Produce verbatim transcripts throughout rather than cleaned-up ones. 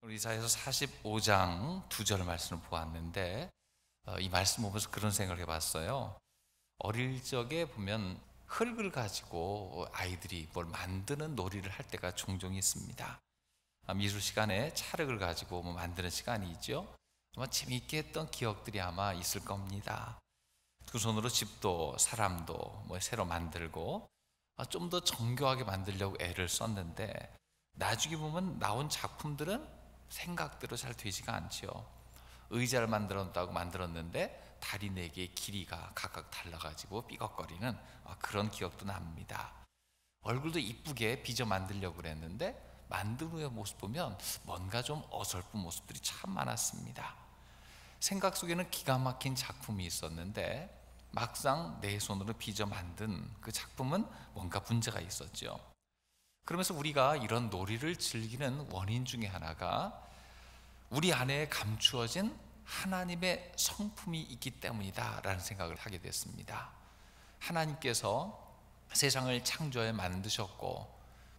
우리 이사야서 사십오 장 두 절 말씀을 보았는데 어, 이 말씀 보면서 그런 생각을 해봤어요. 어릴 적에 보면 흙을 가지고 아이들이 뭘 만드는 놀이를 할 때가 종종 있습니다. 아, 미술 시간에 찰흙을 가지고 뭐 만드는 시간이 있죠. 아마 재미있게 했던 기억들이 아마 있을 겁니다. 두 손으로 집도 사람도 뭐 새로 만들고 아, 좀 더 정교하게 만들려고 애를 썼는데 나중에 보면 나온 작품들은 생각대로 잘 되지가 않죠. 의자를 만들었다고 만들었는데 다리 네 개의 길이가 각각 달라가지고 삐걱거리는 그런 기억도 납니다. 얼굴도 이쁘게 빚어 만들려고 그랬는데 만든 후의 모습 보면 뭔가 좀 어설픈 모습들이 참 많았습니다. 생각 속에는 기가 막힌 작품이 있었는데 막상 내 손으로 빚어 만든 그 작품은 뭔가 문제가 있었죠. 그러면서 우리가 이런 놀이를 즐기는 원인 중에 하나가 우리 안에 감추어진 하나님의 성품이 있기 때문이다 라는 생각을 하게 됐습니다. 하나님께서 세상을 창조해 만드셨고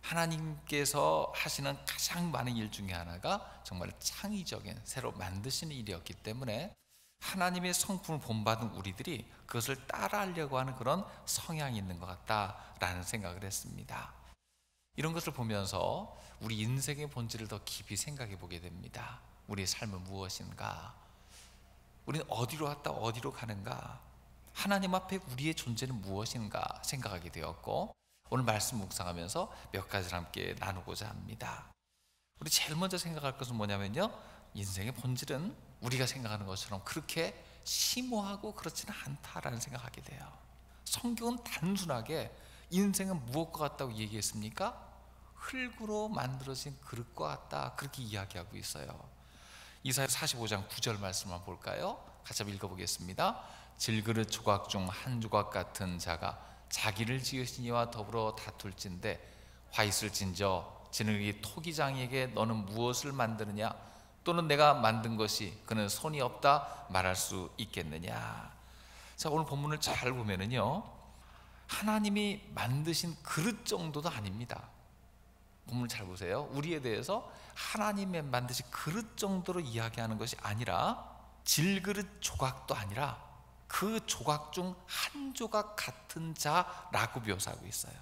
하나님께서 하시는 가장 많은 일 중에 하나가 정말 창의적인 새로 만드시는 일이었기 때문에 하나님의 성품을 본받은 우리들이 그것을 따라하려고 하는 그런 성향이 있는 것 같다라는 생각을 했습니다. 이런 것을 보면서 우리 인생의 본질을 더 깊이 생각해 보게 됩니다. 우리의 삶은 무엇인가? 우리는 어디로 왔다 어디로 가는가? 하나님 앞에 우리의 존재는 무엇인가 생각하게 되었고 오늘 말씀 묵상하면서 몇 가지를 함께 나누고자 합니다. 우리 제일 먼저 생각할 것은 뭐냐면요, 인생의 본질은 우리가 생각하는 것처럼 그렇게 심오하고 그렇지는 않다라는 생각하게 돼요. 성경은 단순하게 인생은 무엇과 같다고 얘기했습니까? 흙으로 만들어진 그릇과 같다, 그렇게 이야기하고 있어요. 이사야 사십오 장 구 절 말씀만 볼까요? 같이 한번 읽어보겠습니다. 질그릇 조각 중 한 조각 같은 자가 자기를 지으신 이와 더불어 다툴진대 화 있을진저 지능이 토기장에게 너는 무엇을 만드느냐, 또는 내가 만든 것이 그는 손이 없다 말할 수 있겠느냐. 자, 오늘 본문을 잘 보면은요, 하나님이 만드신 그릇 정도도 아닙니다. 본문을 잘 보세요. 우리에 대해서 하나님의 만드신 그릇 정도로 이야기하는 것이 아니라 질그릇 조각도 아니라 그 조각 중 한 조각 같은 자라고 묘사하고 있어요.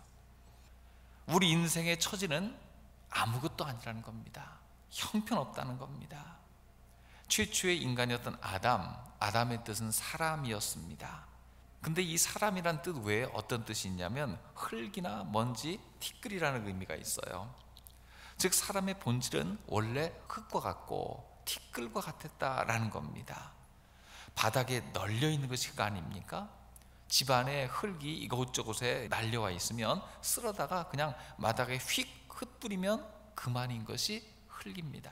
우리 인생의 처지는 아무것도 아니라는 겁니다. 형편없다는 겁니다. 최초의 인간이었던 아담, 아담의 뜻은 사람이었습니다. 근데 이 사람이란 뜻 외에 어떤 뜻이 있냐면 흙이나 먼지, 티끌이라는 의미가 있어요. 즉 사람의 본질은 원래 흙과 같고 티끌과 같았다라는 겁니다. 바닥에 널려 있는 것이 흙 아닙니까? 집안에 흙이 이곳저곳에 날려와 있으면 쓸어다가 그냥 마당에 휙 흩뿌리면 그만인 것이 흙입니다.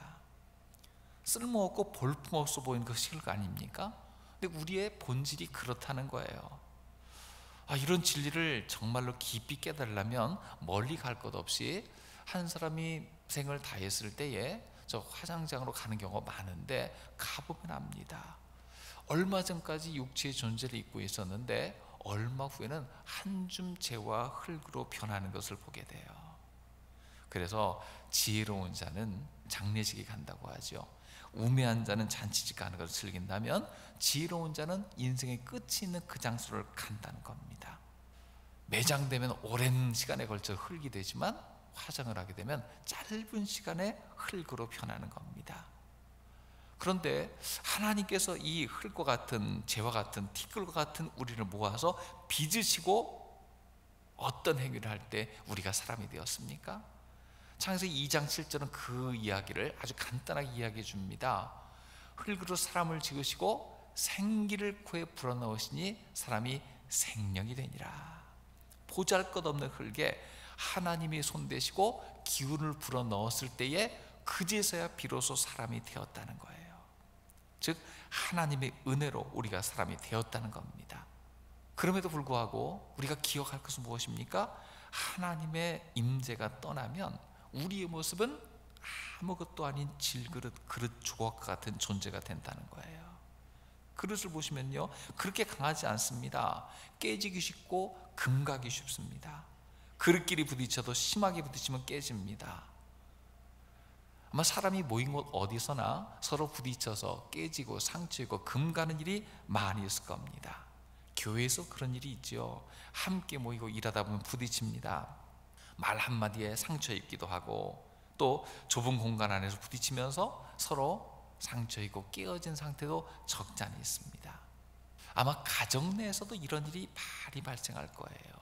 쓸모없고 볼품없어 보이는 것이 흙 아닙니까? 근데 우리의 본질이 그렇다는 거예요. 아, 이런 진리를 정말로 깊이 깨달으려면 멀리 갈 것 없이 한 사람이 생을 다했을 때에 저 화장장으로 가는 경우가 많은데 가보면 압니다. 얼마 전까지 육체의 존재를 입고 있었는데 얼마 후에는 한 줌 재와 흙으로 변하는 것을 보게 돼요. 그래서 지혜로운 자는 장례식에 간다고 하죠. 우매한 자는 잔치집 가는 것을 즐긴다면 지혜로운 자는 인생의 끝이 있는 그 장소를 간다는 겁니다. 매장되면 오랜 시간에 걸쳐 흙이 되지만 화장을 하게 되면 짧은 시간에 흙으로 변하는 겁니다. 그런데 하나님께서 이 흙과 같은 재와 같은 티끌과 같은 우리를 모아서 빚으시고 어떤 행위를 할 때 우리가 사람이 되었습니까? 창세기 이 장 칠 절은 그 이야기를 아주 간단하게 이야기해 줍니다. 흙으로 사람을 지으시고 생기를 코에 불어넣으시니 사람이 생명이 되니라. 보잘것없는 흙에 하나님이 손대시고 기운을 불어넣었을 때에 그제서야 비로소 사람이 되었다는 거예요. 즉 하나님의 은혜로 우리가 사람이 되었다는 겁니다. 그럼에도 불구하고 우리가 기억할 것은 무엇입니까? 하나님의 임재가 떠나면 우리의 모습은 아무것도 아닌 질그릇, 그릇 조각 같은 존재가 된다는 거예요. 그릇을 보시면요, 그렇게 강하지 않습니다. 깨지기 쉽고 금가기 쉽습니다. 그릇끼리 부딪혀도 심하게 부딪히면 깨집니다. 아마 사람이 모인 곳 어디서나 서로 부딪혀서 깨지고 상처이고 금 가는 일이 많이 있을 겁니다. 교회에서 그런 일이 있죠. 함께 모이고 일하다 보면 부딪힙니다. 말 한마디에 상처 입기도 하고, 또 좁은 공간 안에서 부딪히면서 서로 상처 입고 깨어진 상태도 적잖이 있습니다. 아마 가정 내에서도 이런 일이 많이 발생할 거예요.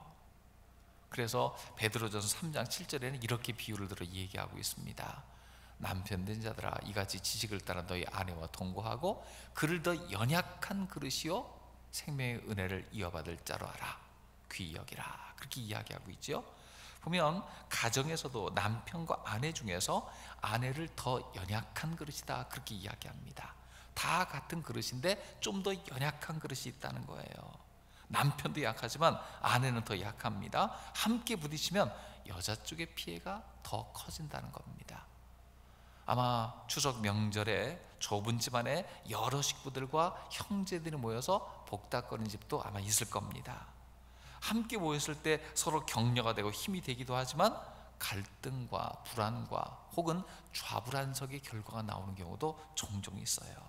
그래서 베드로전서 삼 장 칠 절에는 이렇게 비유를 들어 얘기하고 있습니다. 남편 된 자들아, 이같이 지식을 따라 너희 아내와 동거하고 그를 더 연약한 그릇이요 생명의 은혜를 이어받을 자로 알아 귀히 여기라, 그렇게 이야기하고 있죠. 보면 가정에서도 남편과 아내 중에서 아내를 더 연약한 그릇이다, 그렇게 이야기합니다. 다 같은 그릇인데 좀 더 연약한 그릇이 있다는 거예요. 남편도 약하지만 아내는 더 약합니다. 함께 부딪히면 여자 쪽의 피해가 더 커진다는 겁니다. 아마 추석 명절에 좁은 집안에 여러 식구들과 형제들이 모여서 복닥거리는 집도 아마 있을 겁니다. 함께 모였을 때 서로 격려가 되고 힘이 되기도 하지만 갈등과 불안과 혹은 좌불안석의 결과가 나오는 경우도 종종 있어요.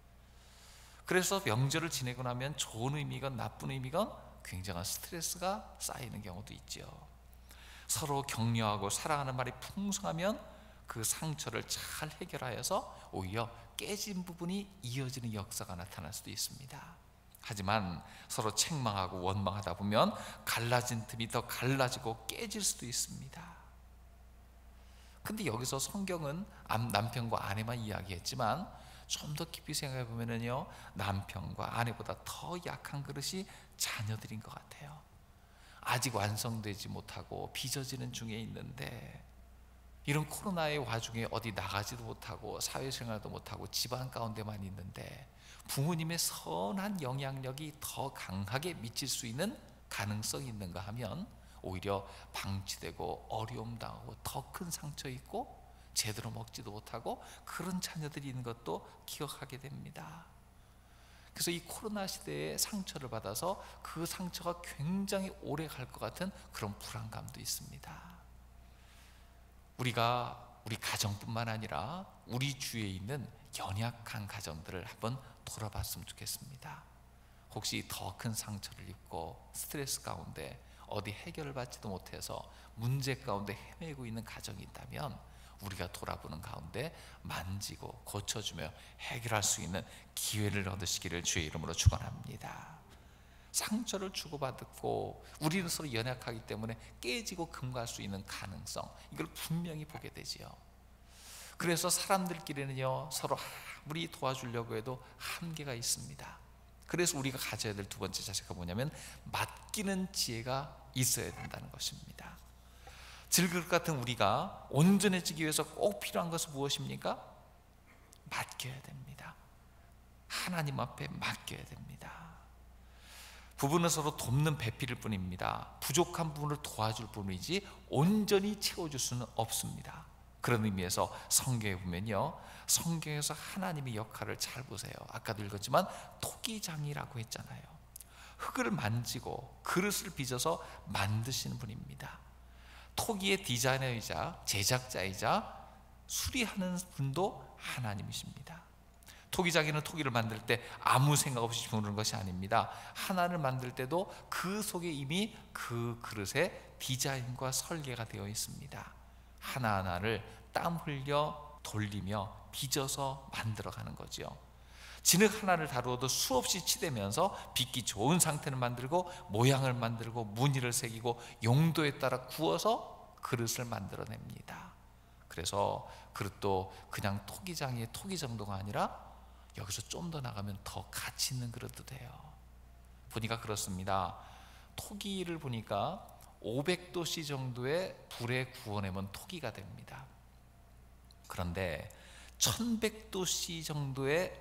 그래서 명절을 지내고 나면 좋은 의미건 나쁜 의미건 굉장한 스트레스가 쌓이는 경우도 있죠. 서로 격려하고 사랑하는 말이 풍성하면 그 상처를 잘 해결하여서 오히려 깨진 부분이 이어지는 역사가 나타날 수도 있습니다. 하지만 서로 책망하고 원망하다 보면 갈라진 틈이 더 갈라지고 깨질 수도 있습니다. 근데 여기서 성경은 남편과 아내만 이야기했지만 좀 더 깊이 생각해 보면요, 남편과 아내보다 더 약한 그릇이 자녀들인 것 같아요. 아직 완성되지 못하고 빚어지는 중에 있는데, 이런 코로나의 와중에 어디 나가지도 못하고 사회생활도 못하고 집안 가운데만 있는데 부모님의 선한 영향력이 더 강하게 미칠 수 있는 가능성이 있는가 하면 오히려 방치되고 어려움 당하고 더 큰 상처 있고 제대로 먹지도 못하고 그런 자녀들이 있는 것도 기억하게 됩니다. 그래서 이 코로나 시대에 상처를 받아서 그 상처가 굉장히 오래 갈 것 같은 그런 불안감도 있습니다. 우리가 우리 가정뿐만 아니라 우리 주위에 있는 연약한 가정들을 한번 돌아봤으면 좋겠습니다. 혹시 더 큰 상처를 입고 스트레스 가운데 어디 해결을 받지도 못해서 문제 가운데 헤매고 있는 가정이 있다면 우리가 돌아보는 가운데 만지고 고쳐주며 해결할 수 있는 기회를 얻으시기를 주의 이름으로 축원합니다. 상처를 주고받고 우리는 서로 연약하기 때문에 깨지고 금갈 수 있는 가능성, 이걸 분명히 보게 되지요. 그래서 사람들끼리는요, 서로 아무리 도와주려고 해도 한계가 있습니다. 그래서 우리가 가져야 될 두 번째 자세가 뭐냐면 맡기는 지혜가 있어야 된다는 것입니다. 질그릇 같은 우리가 온전해지기 위해서 꼭 필요한 것은 무엇입니까? 맡겨야 됩니다. 하나님 앞에 맡겨야 됩니다. 부부는 서로 돕는 배필일 뿐입니다. 부족한 부분을 도와줄 뿐이지 온전히 채워줄 수는 없습니다. 그런 의미에서 성경에 보면요, 성경에서 하나님의 역할을 잘 보세요. 아까도 읽었지만 토기장이라고 했잖아요. 흙을 만지고 그릇을 빚어서 만드시는 분입니다. 토기의 디자이너이자 제작자이자 수리하는 분도 하나님이십니다. 토기장이는 토기를 만들 때 아무 생각 없이 주무르는 것이 아닙니다. 하나를 만들 때도 그 속에 이미 그 그릇의 디자인과 설계가 되어 있습니다. 하나하나를 땀 흘려 돌리며 빚어서 만들어가는 거죠. 진흙 하나를 다루어도 수없이 치대면서 빚기 좋은 상태를 만들고 모양을 만들고 무늬를 새기고 용도에 따라 구워서 그릇을 만들어냅니다. 그래서 그릇도 그냥 토기장의 토기 정도가 아니라 여기서 좀 더 나가면 더 가치 있는 그릇도 돼요. 보니까 그렇습니다. 토기를 보니까 오백 도씨 정도의 불에 구워내면 토기가 됩니다. 그런데 천백 도씨 정도의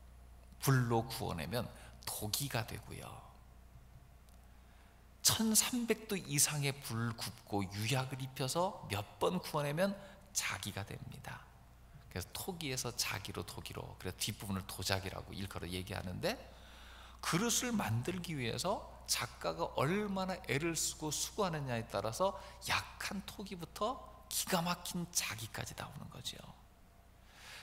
불로 구워내면 도기가 되고요, 천삼백 도 이상의 불 굽고 유약을 입혀서 몇 번 구워내면 자기가 됩니다. 그래서 토기에서 자기로 도기로, 그래서 뒷부분을 도자기라고 일컬어 얘기하는데, 그릇을 만들기 위해서 작가가 얼마나 애를 쓰고 수고하느냐에 따라서 약한 토기부터 기가 막힌 자기까지 나오는 거죠.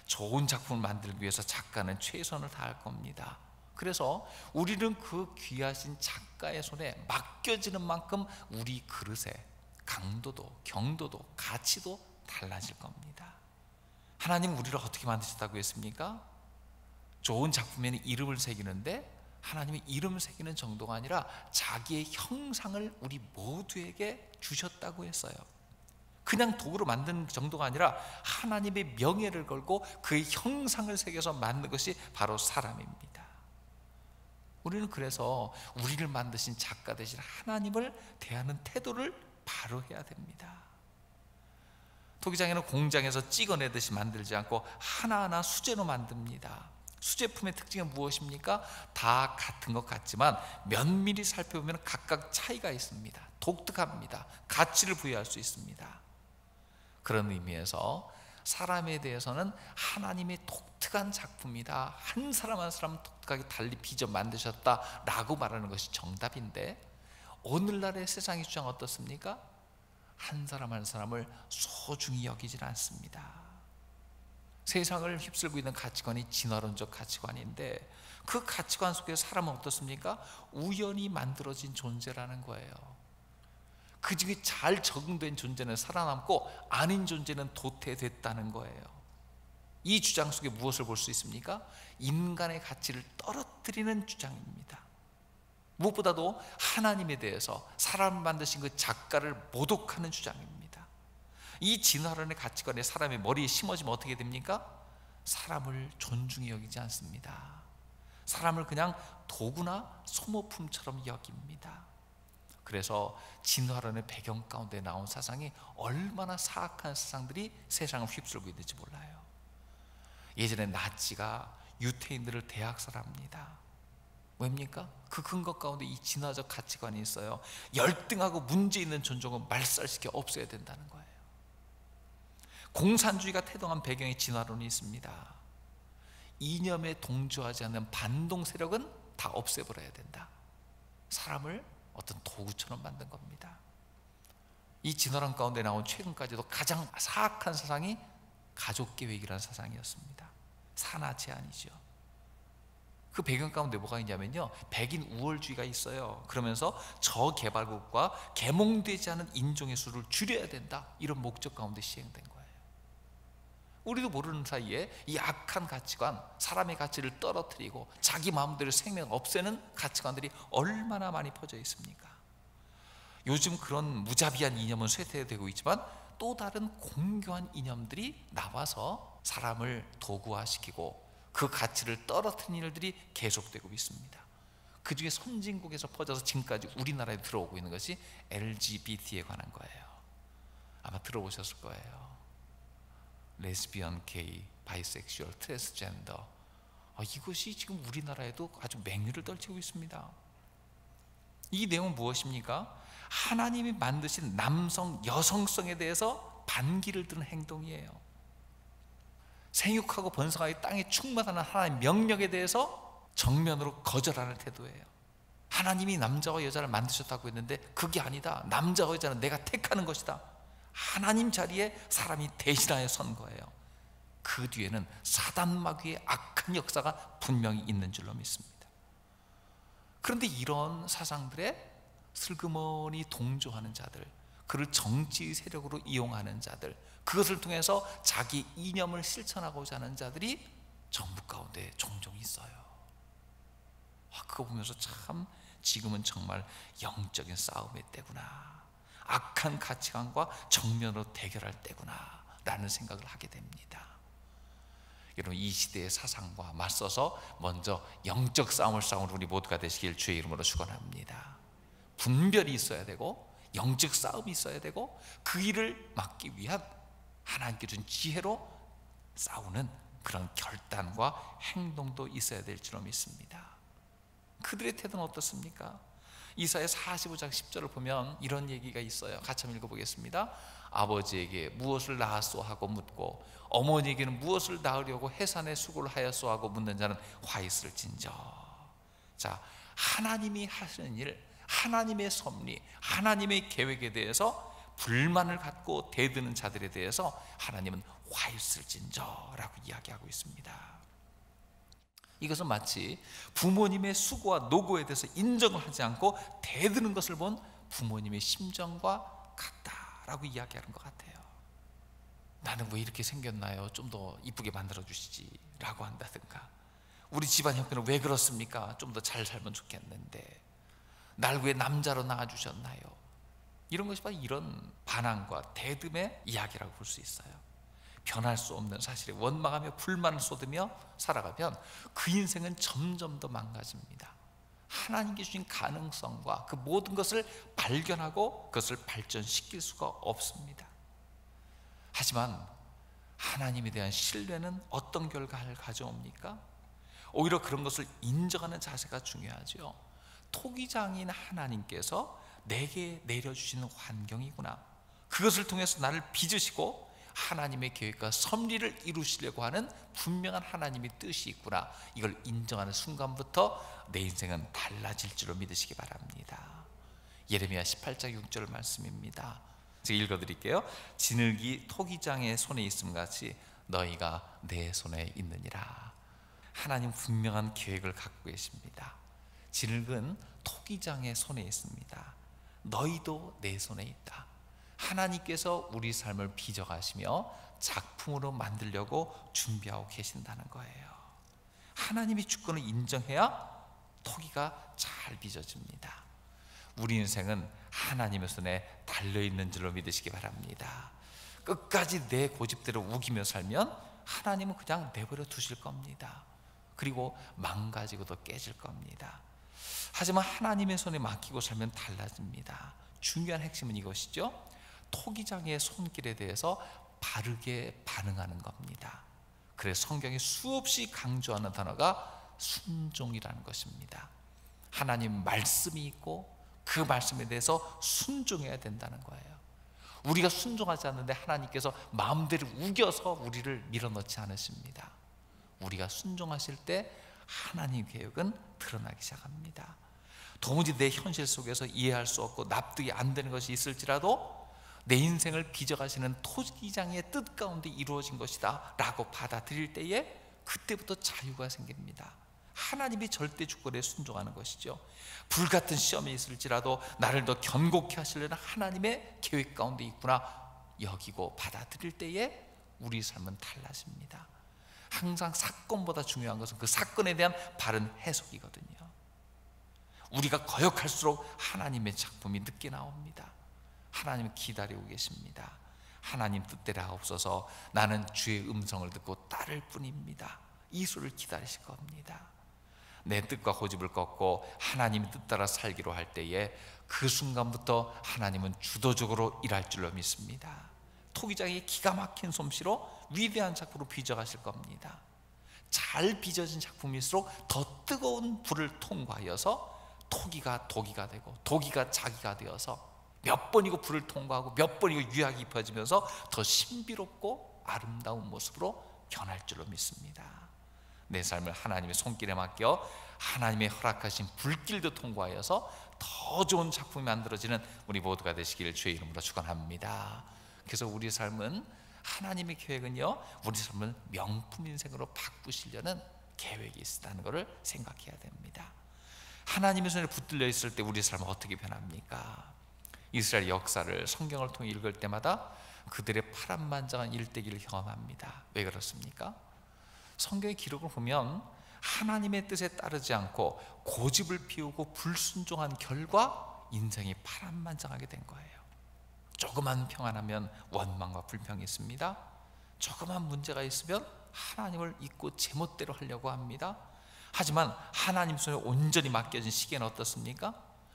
좋은 작품을 만들기 위해서 작가는 최선을 다할 겁니다. 그래서 우리는 그 귀하신 작가의 손에 맡겨지는 만큼 우리 그릇의 강도도 경도도 가치도 달라질 겁니다. 하나님 우리를 어떻게 만드셨다고 했습니까? 좋은 작품에는 이름을 새기는데 하나님의 이름 새기는 정도가 아니라 자기의 형상을 우리 모두에게 주셨다고 했어요. 그냥 도구로 만든 정도가 아니라 하나님의 명예를 걸고 그의 형상을 새겨서 만든 것이 바로 사람입니다. 우리는 그래서 우리를 만드신 작가 되신 하나님을 대하는 태도를 바로 해야 됩니다. 토기장에는 공장에서 찍어내듯이 만들지 않고 하나하나 수제로 만듭니다. 수제품의 특징은 무엇입니까? 다 같은 것 같지만 면밀히 살펴보면 각각 차이가 있습니다. 독특합니다. 가치를 부여할 수 있습니다. 그런 의미에서 사람에 대해서는 하나님의 독특한 작품이다, 한 사람 한 사람 독특하게 달리 빚어 만드셨다라고 말하는 것이 정답인데, 오늘날의 세상의 주장 어떻습니까? 한 사람 한 사람을 소중히 여기질 않습니다. 세상을 휩쓸고 있는 가치관이 진화론적 가치관인데, 그 가치관 속에서 사람은 어떻습니까? 우연히 만들어진 존재라는 거예요. 그 중에 잘 적응된 존재는 살아남고 아닌 존재는 도태됐다는 거예요. 이 주장 속에 무엇을 볼 수 있습니까? 인간의 가치를 떨어뜨리는 주장입니다. 무엇보다도 하나님에 대해서 사람을 만드신 그 작가를 모독하는 주장입니다. 이 진화론의 가치관에 사람의 머리에 심어지면 어떻게 됩니까? 사람을 존중히 여기지 않습니다. 사람을 그냥 도구나 소모품처럼 여깁니다. 그래서 진화론의 배경 가운데 나온 사상이 얼마나 사악한 사상들이 세상을 휩쓸고 있는지 몰라요. 예전에 나치가 유태인들을 대학살합니다. 왜입니까? 그 근거 가운데 이 진화적 가치관이 있어요. 열등하고 문제 있는 존종은 말살시켜 없애야 된다는 거예요. 공산주의가 태동한 배경에 진화론이 있습니다. 이념에 동조하지 않는 반동 세력은 다 없애버려야 된다. 사람을 어떤 도구처럼 만든 겁니다. 이 진화론 가운데 나온 최근까지도 가장 사악한 사상이 가족계획이라는 사상이었습니다. 산하 제한이죠. 그 배경 가운데 뭐가 있냐면요, 백인 우월주의가 있어요. 그러면서 저개발국과 계몽되지 않은 인종의 수를 줄여야 된다, 이런 목적 가운데 시행된 거예요. 우리도 모르는 사이에 이 악한 가치관, 사람의 가치를 떨어뜨리고 자기 마음대로 생명 없애는 가치관들이 얼마나 많이 퍼져 있습니까? 요즘 그런 무자비한 이념은 쇠퇴되고 있지만 또 다른 공교한 이념들이 나와서 사람을 도구화시키고 그 가치를 떨어뜨리는 일들이 계속되고 있습니다. 그 중에 선진국에서 퍼져서 지금까지 우리나라에 들어오고 있는 것이 엘지비티에 관한 거예요. 아마 들어보셨을 거예요. 레즈비언, 게이, 바이섹슈얼, 트랜스젠더, 아, 이것이 지금 우리나라에도 아주 맹위를 떨치고 있습니다. 이 내용은 무엇입니까? 하나님이 만드신 남성, 여성성에 대해서 반기를 드는 행동이에요. 생육하고 번성하여 땅에 충만하는 하나님의 명령에 대해서 정면으로 거절하는 태도예요. 하나님이 남자와 여자를 만드셨다고 했는데 그게 아니다, 남자와 여자는 내가 택하는 것이다, 하나님 자리에 사람이 대신하여 선 거예요. 그 뒤에는 사단 마귀의 악한 역사가 분명히 있는 줄로 믿습니다. 그런데 이런 사상들에 슬그머니 동조하는 자들, 그를 정치 세력으로 이용하는 자들, 그것을 통해서 자기 이념을 실천하고자 하는 자들이 정부 가운데 종종 있어요. 아, 그거 보면서 참 지금은 정말 영적인 싸움의 때구나, 악한 가치관과 정면으로 대결할 때구나 라는 생각을 하게 됩니다. 여러분, 이 시대의 사상과 맞서서 먼저 영적 싸움을 싸우는 우리 모두가 되시길 주의 이름으로 축원합니다. 분별이 있어야 되고 영적 싸움이 있어야 되고 그 일을 막기 위한 하나님께 준 지혜로 싸우는 그런 결단과 행동도 있어야 될 줄로 믿습니다. 그들의 태도는 어떻습니까? 이사야 사십오 장 십 절을 보면 이런 얘기가 있어요. 같이 한번 읽어보겠습니다. 아버지에게 무엇을 낳았소 하고 묻고 어머니에게는 무엇을 낳으려고 해산의 수고를 하였소 하고 묻는 자는 화 있을진저. 자, 하나님이 하시는 일, 하나님의 섭리, 하나님의 계획에 대해서 불만을 갖고 대드는 자들에 대해서 하나님은 화 있을진저 라고 이야기하고 있습니다. 이것은 마치 부모님의 수고와 노고에 대해서 인정을 하지 않고 대드는 것을 본 부모님의 심정과 같다라고 이야기하는 것 같아요. 나는 왜 이렇게 생겼나요? 좀 더 이쁘게 만들어 주시지 라고 한다든가, 우리 집안 형편은 왜 그렇습니까? 좀 더 잘 살면 좋겠는데 날 왜 남자로 낳아주셨나요? 이런 것이 바로 이런 반항과 대듬의 이야기라고 볼 수 있어요. 변할 수 없는 사실에 원망하며 불만을 쏟으며 살아가면 그 인생은 점점 더 망가집니다. 하나님께 주신 가능성과 그 모든 것을 발견하고 그것을 발전시킬 수가 없습니다. 하지만 하나님에 대한 신뢰는 어떤 결과를 가져옵니까? 오히려 그런 것을 인정하는 자세가 중요하죠. 토기장인 하나님께서 내게 내려주시는 환경이구나, 그것을 통해서 나를 빚으시고 하나님의 계획과 섭리를 이루시려고 하는 분명한 하나님의 뜻이 있구나, 이걸 인정하는 순간부터 내 인생은 달라질 줄로 믿으시기 바랍니다. 예레미야 십팔 장 육 절 말씀입니다. 제가 읽어드릴게요. 진흙이 토기장의 손에 있음 같이 너희가 내 손에 있느니라. 하나님 분명한 계획을 갖고 계십니다. 진흙은 토기장의 손에 있습니다. 너희도 내 손에 있다. 하나님께서 우리 삶을 빚어가시며 작품으로 만들려고 준비하고 계신다는 거예요. 하나님의 주권을 인정해야 토기가 잘 빚어집니다. 우리 인생은 하나님의 손에 달려있는 줄로 믿으시기 바랍니다. 끝까지 내 고집대로 우기며 살면 하나님은 그냥 내버려 두실 겁니다. 그리고 망가지고도 깨질 겁니다. 하지만 하나님의 손에 맡기고 살면 달라집니다. 중요한 핵심은 이것이죠. 토기장의 손길에 대해서 바르게 반응하는 겁니다. 그래서 성경이 수없이 강조하는 단어가 순종이라는 것입니다. 하나님 말씀이 있고 그 말씀에 대해서 순종해야 된다는 거예요. 우리가 순종하지 않는데 하나님께서 마음대로 우겨서 우리를 밀어넣지 않으십니다. 우리가 순종하실 때 하나님 계획은 드러나기 시작합니다. 도무지 내 현실 속에서 이해할 수 없고 납득이 안 되는 것이 있을지라도 내 인생을 빚어가시는 토기장의 뜻 가운데 이루어진 것이다 라고 받아들일 때에 그때부터 자유가 생깁니다. 하나님이 절대 주권에 순종하는 것이죠. 불같은 시험이 있을지라도 나를 더 견고케 하시려는 하나님의 계획 가운데 있구나 여기고 받아들일 때에 우리 삶은 달라집니다. 항상 사건보다 중요한 것은 그 사건에 대한 바른 해석이거든요. 우리가 거역할수록 하나님의 작품이 늦게 나옵니다. 하나님은 기다리고 계십니다. 하나님 뜻대로 하옵소서, 나는 주의 음성을 듣고 따를 뿐입니다. 이 소리를 기다리실 겁니다. 내 뜻과 고집을 꺾고 하나님의 뜻 따라 살기로 할 때에 그 순간부터 하나님은 주도적으로 일할 줄로 믿습니다. 토기장의 기가 막힌 솜씨로 위대한 작품으로 빚어가실 겁니다. 잘 빚어진 작품일수록 더 뜨거운 불을 통과하여서 토기가 독이가 되고 독이가 자기가 되어서 몇 번이고 불을 통과하고 몇 번이고 유약이 입혀지면서 더 신비롭고 아름다운 모습으로 변할 줄로 믿습니다. 내 삶을 하나님의 손길에 맡겨 하나님의 허락하신 불길도 통과하여서 더 좋은 작품이 만들어지는 우리 모두가 되시기를 주의 이름으로 축원합니다. 그래서 우리 삶은 하나님의 계획은요, 우리 삶을 명품 인생으로 바꾸시려는 계획이 있다는 것을 생각해야 됩니다. 하나님의 손에 붙들려 있을 때 우리 삶은 어떻게 변합니까? 이스라엘 역사를 성경을 통해 읽을 때마다 그들의 파란만장한 일대기를 경험합니다. 왜 그렇습니까? 성경의 기록을 보면 하나님의 뜻에 따르지 않고 고집을 피우고 불순종한 결과 인생이 파란만장하게 된 거예요. 조그만 평안하면 원망과 불평이 있습니다. 조그만 문제가 있으면 하나님을 잊고 제멋대로 하려고 합니다. 하지만 하나님 손에 온전히 맡겨진 시기는 어떻습니까?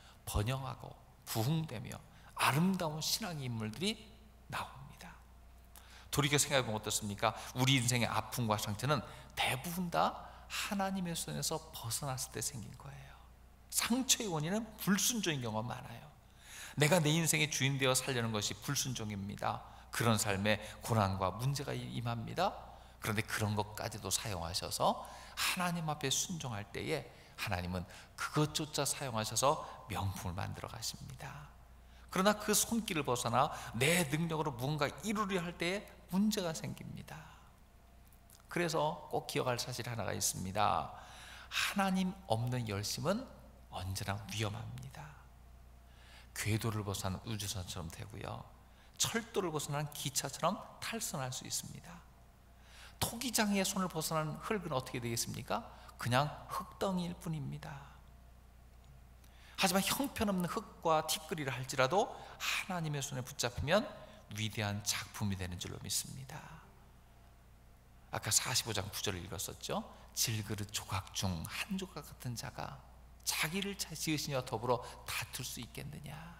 번영하고 부흥되며 아름다운 신앙의 인물들이 나옵니다. 돌이켜 생각해보면 어떻습니까? 우리 인생의 아픔과 상처는 대부분 다 하나님의 손에서 벗어났을 때 생긴 거예요. 상처의 원인은 불순종인 경우가 많아요. 내가 내 인생의 주인 되어 살려는 것이 불순종입니다. 그런 삶에 고난과 문제가 임합니다. 그런데 그런 것까지도 사용하셔서 하나님 앞에 순종할 때에 하나님은 그것조차 사용하셔서 명품을 만들어 가십니다. 그러나 그 손길을 벗어나 내 능력으로 무언가 이루려 할 때에 문제가 생깁니다. 그래서 꼭 기억할 사실 하나가 있습니다. 하나님 없는 열심은 언제나 위험합니다. 궤도를 벗어난 우주선처럼 되고요, 철도를 벗어난 기차처럼 탈선할 수 있습니다. 토기장의 손을 벗어난 흙은 어떻게 되겠습니까? 그냥 흙덩이일 뿐입니다. 하지만 형편없는 흙과 티끌이라 할지라도 하나님의 손에 붙잡히면 위대한 작품이 되는 줄로 믿습니다. 아까 사십오 장 구 절을 읽었었죠. 질그릇 조각 중 한 조각 같은 자가 자기를 지으시니와 더불어 다툴 수 있겠느냐.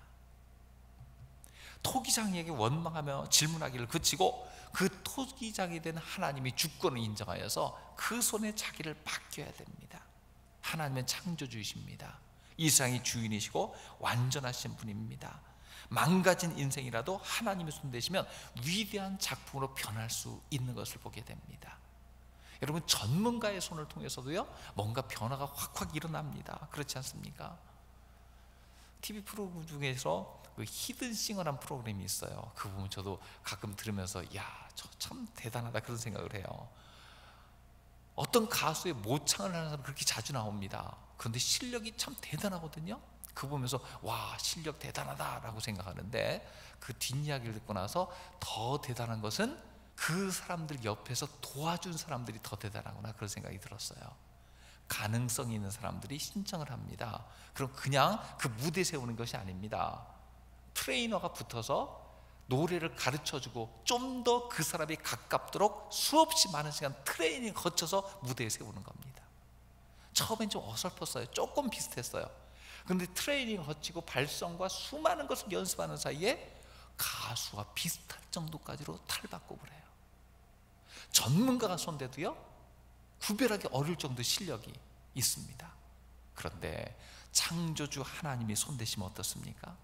토기장에게 원망하며 질문하기를 그치고 그 토기장이 된 하나님이 주권을 인정하여서 그 손에 자기를 맡겨야 됩니다. 하나님은 창조주이십니다. 이 세상의 주인이시고 완전하신 분입니다. 망가진 인생이라도 하나님의 손 대시면 위대한 작품으로 변할 수 있는 것을 보게 됩니다. 여러분, 전문가의 손을 통해서도요 뭔가 변화가 확확 일어납니다. 그렇지 않습니까? 티비 프로그램 중에서 그 히든싱어라는 프로그램이 있어요. 그 부분 저도 가끔 들으면서 야, 저 참 대단하다 그런 생각을 해요. 어떤 가수의 모창을 하는 사람 그렇게 자주 나옵니다. 그런데 실력이 참 대단하거든요. 그 보면서 와, 실력 대단하다라고 생각하는데 그 뒷이야기를 듣고 나서 더 대단한 것은 그 사람들 옆에서 도와준 사람들이 더 대단하구나 그런 생각이 들었어요. 가능성이 있는 사람들이 신청을 합니다. 그럼 그냥 그 무대 세우는 것이 아닙니다. 트레이너가 붙어서 노래를 가르쳐주고 좀 더 그 사람이 가깝도록 수없이 많은 시간 트레이닝 거쳐서 무대에 세우는 겁니다. 처음엔 좀 어설펐어요. 조금 비슷했어요. 그런데 트레이닝을 거치고 발성과 수많은 것을 연습하는 사이에 가수와 비슷할 정도까지로 탈바꿈을 해요. 전문가가 손대도요 구별하기 어려울 정도의 실력이 있습니다. 그런데 창조주 하나님이 손대시면 어떻습니까?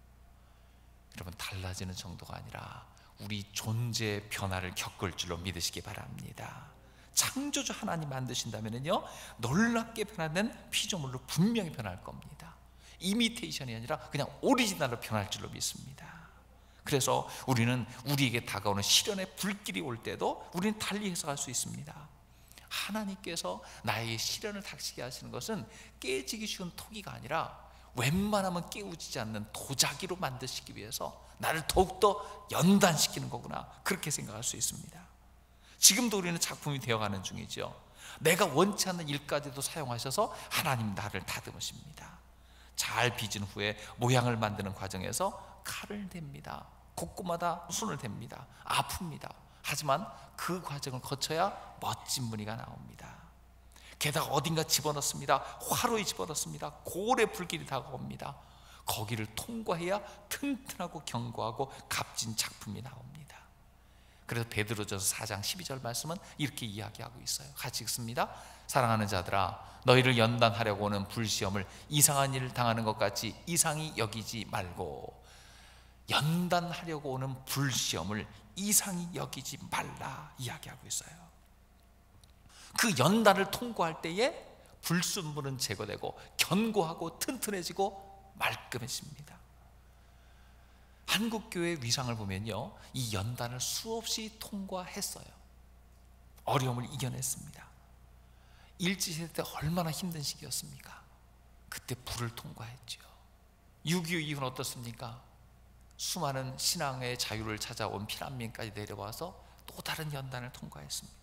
여러분, 달라지는 정도가 아니라 우리 존재의 변화를 겪을 줄로 믿으시기 바랍니다. 창조주 하나님 만드신다면요 놀랍게 변화된 피조물로 분명히 변할 겁니다. 이미테이션이 아니라 그냥 오리지널로 변할 줄로 믿습니다. 그래서 우리는 우리에게 다가오는 시련의 불길이 올 때도 우리는 달리 해석할 수 있습니다. 하나님께서 나의 시련을 닥치게 하시는 것은 깨지기 쉬운 토기가 아니라 웬만하면 깨우지지 않는 도자기로 만드시기 위해서 나를 더욱더 연단시키는 거구나, 그렇게 생각할 수 있습니다. 지금도 우리는 작품이 되어가는 중이죠. 내가 원치 않는 일까지도 사용하셔서 하나님 나를 다듬으십니다. 잘 빚은 후에 모양을 만드는 과정에서 칼을 댑니다. 곳곳마다 손을 댑니다. 아픕니다. 하지만 그 과정을 거쳐야 멋진 무늬가 나옵니다. 게다가 어딘가 집어넣습니다. 화로에 집어넣습니다. 고래 불길이 다가옵니다. 거기를 통과해야 튼튼하고 견고하고 값진 작품이 나옵니다. 그래서 베드로전서 사 장 십이 절 말씀은 이렇게 이야기하고 있어요. 같이 읽습니다. 사랑하는 자들아, 너희를 연단하려고 오는 불시험을 이상한 일을 당하는 것 같이 이상히 여기지 말고, 연단하려고 오는 불시험을 이상히 여기지 말라 이야기하고 있어요. 그 연단을 통과할 때에 불순물은 제거되고 견고하고 튼튼해지고 말끔해집니다. 한국교회의 위상을 보면요 이 연단을 수없이 통과했어요. 어려움을 이겨냈습니다. 일제시대 때 얼마나 힘든 시기였습니까? 그때 불을 통과했죠. 육이오 이후는 어떻습니까? 수많은 신앙의 자유를 찾아온 피난민까지 내려와서 또 다른 연단을 통과했습니다.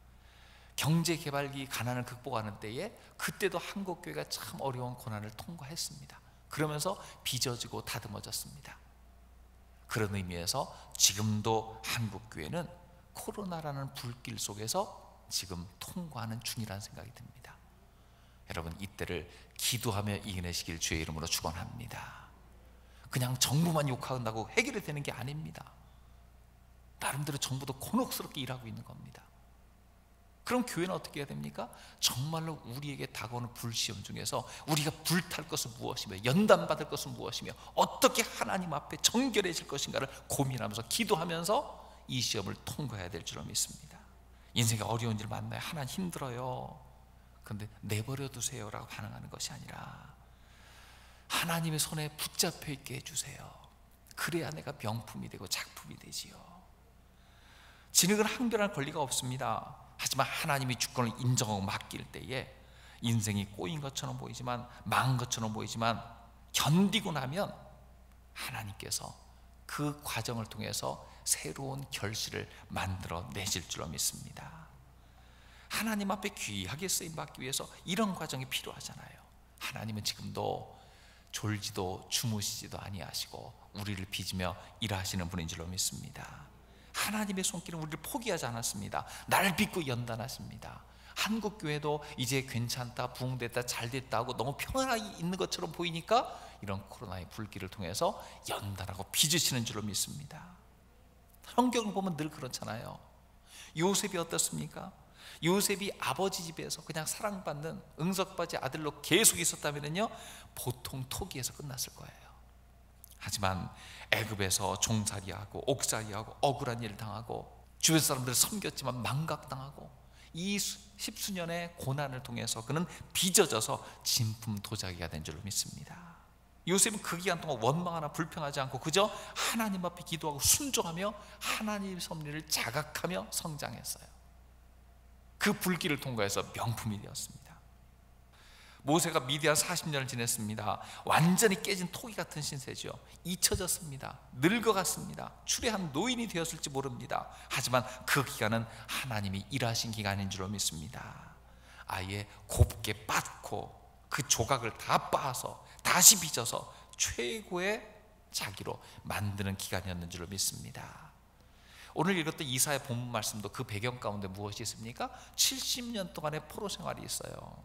경제개발기 가난을 극복하는 때에 그때도 한국교회가 참 어려운 고난을 통과했습니다. 그러면서 빚어지고 다듬어졌습니다. 그런 의미에서 지금도 한국교회는 코로나라는 불길 속에서 지금 통과하는 중이라는 생각이 듭니다. 여러분, 이때를 기도하며 이겨내시길 주의 이름으로 축원합니다. 그냥 정부만 욕한다고 해결이 되는 게 아닙니다. 나름대로 정부도 곤혹스럽게 일하고 있는 겁니다. 그럼 교회는 어떻게 해야 됩니까? 정말로 우리에게 다가오는 불시험 중에서 우리가 불탈 것은 무엇이며 연단받을 것은 무엇이며 어떻게 하나님 앞에 정결해질 것인가를 고민하면서 기도하면서 이 시험을 통과해야 될 줄로 믿습니다. 인생에 어려운 일 만나요. 하나님 힘들어요. 그런데 내버려 두세요 라고 반응하는 것이 아니라 하나님의 손에 붙잡혀 있게 해주세요. 그래야 내가 명품이 되고 작품이 되지요. 진흙은 항변할 권리가 없습니다. 하지만 하나님이 주권을 인정하고 맡길 때에 인생이 꼬인 것처럼 보이지만, 망한 것처럼 보이지만 견디고 나면 하나님께서 그 과정을 통해서 새로운 결실을 만들어 내실 줄로 믿습니다. 하나님 앞에 귀하게 쓰임받기 위해서 이런 과정이 필요하잖아요. 하나님은 지금도 졸지도 주무시지도 아니하시고 우리를 빚으며 일하시는 분인 줄로 믿습니다. 하나님의 손길은 우리를 포기하지 않았습니다. 날 빚고 연단하십니다. 한국교회도 이제 괜찮다, 부흥됐다, 잘됐다 하고 너무 평안하게 있는 것처럼 보이니까 이런 코로나의 불길을 통해서 연단하고 빚으시는 줄로 믿습니다. 성경을 보면 늘 그렇잖아요. 요셉이 어떻습니까? 요셉이 아버지 집에서 그냥 사랑받는 응석받이 아들로 계속 있었다면요 보통 토기에서 끝났을 거예요. 하지만 애굽에서 종살이하고 옥살이하고 억울한 일을 당하고 주변 사람들을 섬겼지만 망각당하고 이 십수년의 고난을 통해서 그는 빚어져서 진품 도자기가 된 줄로 믿습니다. 요셉은 그 기간 동안 원망하나 불평하지 않고 그저 하나님 앞에 기도하고 순종하며 하나님의 섭리를 자각하며 성장했어요. 그 불길을 통과해서 명품이 되었습니다. 모세가 미디안 사십 년을 지냈습니다. 완전히 깨진 토기 같은 신세죠. 잊혀졌습니다. 늙어갔습니다. 추레한 노인이 되었을지 모릅니다. 하지만 그 기간은 하나님이 일하신 기간인 줄로 믿습니다. 아예 곱게 빻고 그 조각을 다 빻아서 다시 빚어서 최고의 자기로 만드는 기간이었는 줄로 믿습니다. 오늘 읽었던 이사야 본문 말씀도 그 배경 가운데 무엇이 있습니까? 칠십 년 동안의 포로 생활이 있어요.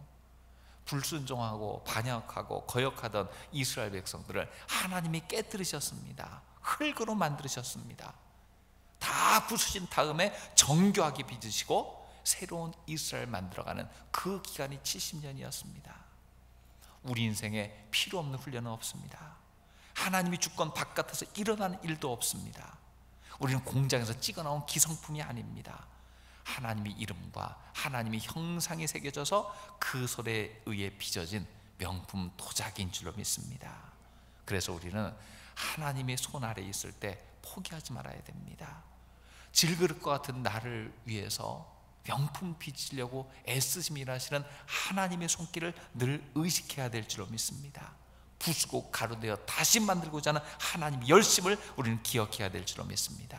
불순종하고 반역하고 거역하던 이스라엘 백성들을 하나님이 깨뜨리셨습니다. 흙으로 만드셨습니다. 다 부수신 다음에 정교하게 빚으시고 새로운 이스라엘 만들어가는 그 기간이 칠십 년이었습니다. 우리 인생에 필요 없는 훈련은 없습니다. 하나님이 주권 바깥에서 일어나는 일도 없습니다. 우리는 공장에서 찍어나온 기성품이 아닙니다. 하나님의 이름과 하나님의 형상이 새겨져서 그 손에 의해 빚어진 명품 도자기인 줄로 믿습니다. 그래서 우리는 하나님의 손 아래에 있을 때 포기하지 말아야 됩니다. 질그릇과 같은 나를 위해서 명품 빚으려고 애쓰심이 일하시는 하나님의 손길을 늘 의식해야 될 줄로 믿습니다. 부수고 가루되어 다시 만들고자 하는 하나님의 열심을 우리는 기억해야 될 줄로 믿습니다.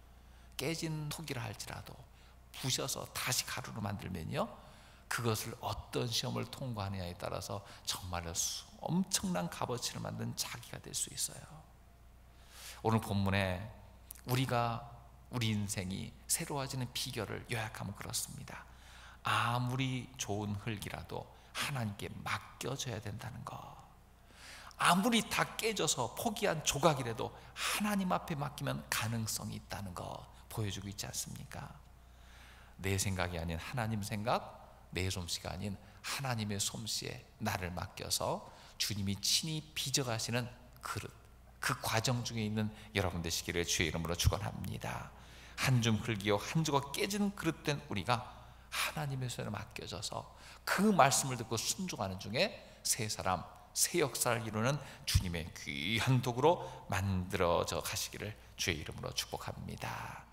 깨진 토기라 할지라도 부셔서 다시 가루로 만들면요 그것을 어떤 시험을 통과하느냐에 따라서 정말로 엄청난 값어치를 만든 자기가 될 수 있어요. 오늘 본문에 우리가 우리 인생이 새로워지는 비결을 요약하면 그렇습니다. 아무리 좋은 흙이라도 하나님께 맡겨져야 된다는 것. 아무리 다 깨져서 포기한 조각이라도 하나님 앞에 맡기면 가능성이 있다는 것 보여주고 있지 않습니까? 내 생각이 아닌 하나님 생각, 내 솜씨가 아닌 하나님의 솜씨에 나를 맡겨서 주님이 친히 빚어가시는 그릇, 그 과정 중에 있는 여러분 되시기를 주의 이름으로 축원합니다. 한 줌 흙이요 한 조각 깨진 그릇된 우리가 하나님의 손에 맡겨져서 그 말씀을 듣고 순종하는 중에 새 사람, 새 역사를 이루는 주님의 귀한 도구로 만들어져 가시기를 주의 이름으로 축복합니다.